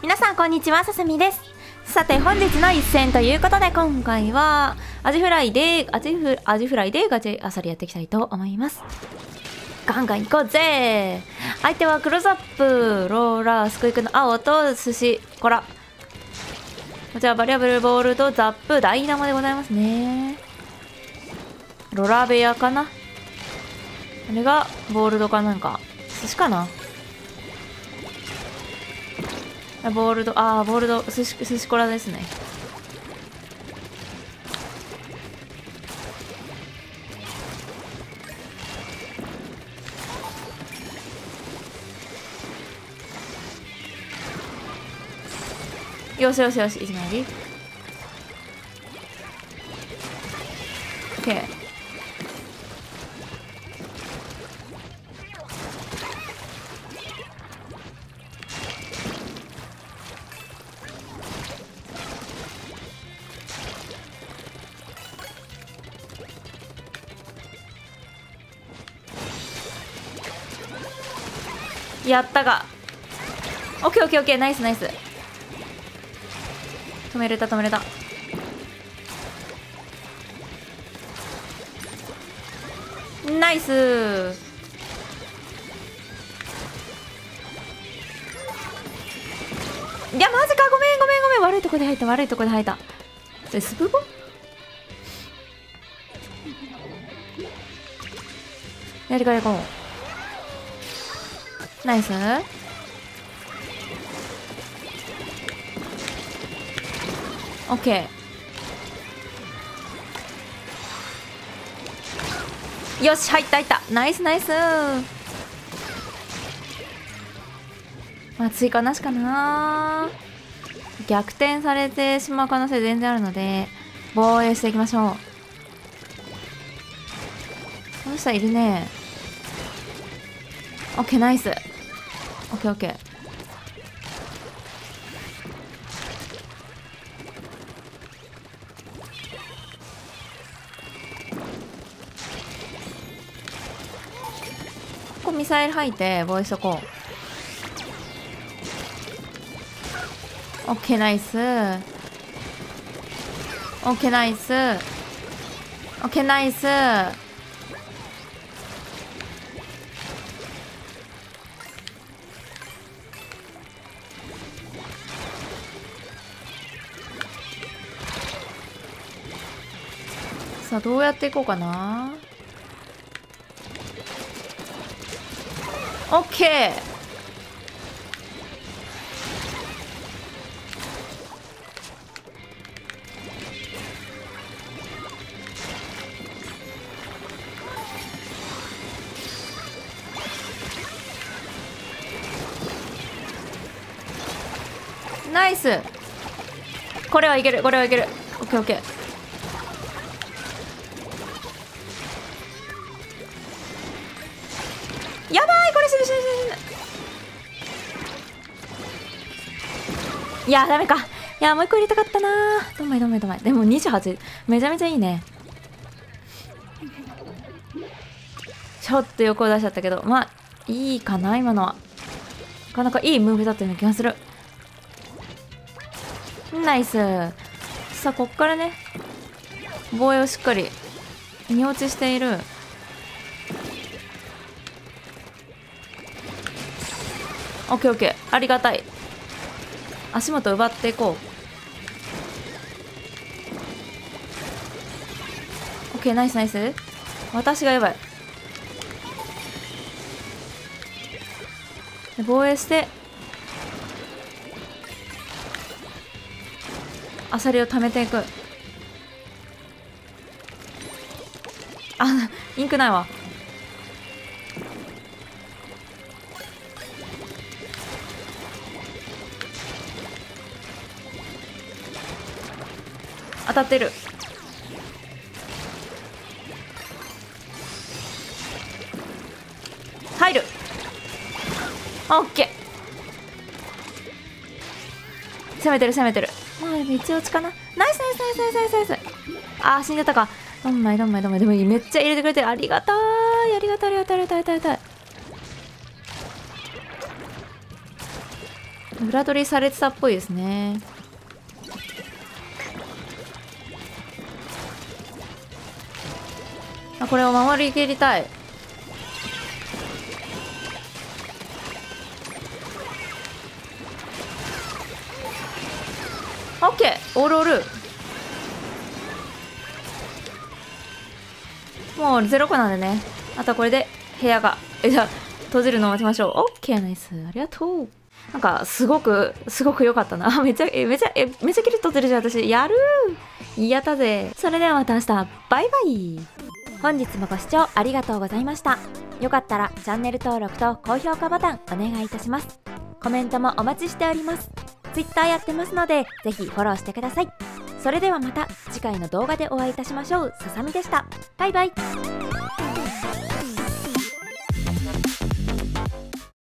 皆さんこんにちは、ささみです。さて本日の一戦ということで、今回はアジフライでガチアサリやっていきたいと思います。ガンガンいこうぜ。相手はクローズアップ、ローラー、スクイクの青と寿司コラ、こちらバリアブルボールとザップダイナモでございますね。ロラベアかな、あれがボールドかなんか寿司かな、ボールド、ボールド、寿司コラですね。よしよしよし、1枚で OK。 やったが OKOKOK、 ナイスナイス。止めれた止めれた。ナイス。いやマジか、ごめんごめんごめん、悪いとこで入った悪いとこで入った。スプボやりかやこう。ナイス。オッケー。よし、入った入った。ナイスナイス。まあ追加なしかな。逆転されてしまう可能性全然あるので防衛していきましょう。この人いるね。オッケー、ナイス。オッケーオッケー。ここミサイル吐いて防衛しとこう。オッケー、ナイス。オッケー、ナイス。オッケー、ナイス。さあどうやっていこうかな。オッケー。ナイス。これはいける、これはいける。オッケーオッケー。やばい、これ死ぬ死ぬ死ぬ。いやダメか。いやもう一個入れたかったな。どんまいどんまいどんまい。でも28めちゃめちゃいいね。ちょっと横を出しちゃったけど、まあいいかな。今のはなかなかいいムーブだったような気がする。ナイス。さあこっからね、防衛をしっかり荷落ちしている。オッケーオッケー、ありがたい。足元奪っていこう。オッケー、ナイスナイス。私がやばい。で防衛してアサリを貯めていく。インクないわ。当たってる。入る。オッケー。攻めてる攻めてる。まあでも一応落ちかな。ナイスナイスナイスナイスナイスナイス。死んじゃったか。どんまいどんまいどんまい。でもめっちゃ入れてくれてる。ありがたいありがたいありがたいありがたいありがたい。 裏取りされてたっぽいですね。あ、これを守りきりたい。オッケー、オールオール。もう0個なんでね。あとはこれで部屋がじゃあ閉じるのを待ちましょう。オッケー、ナイス、ありがとう。なんかすごく良かったな。めちゃキリッとってるじゃん私。やるー、やったぜ。それではまた明日、バイバイ。本日もご視聴ありがとうございました。よかったらチャンネル登録と高評価ボタンお願いいたします。コメントもお待ちしております。Twitter やってますのでぜひフォローしてください。それではまた次回の動画でお会いいたしましょう。ささみでした。バイバイ。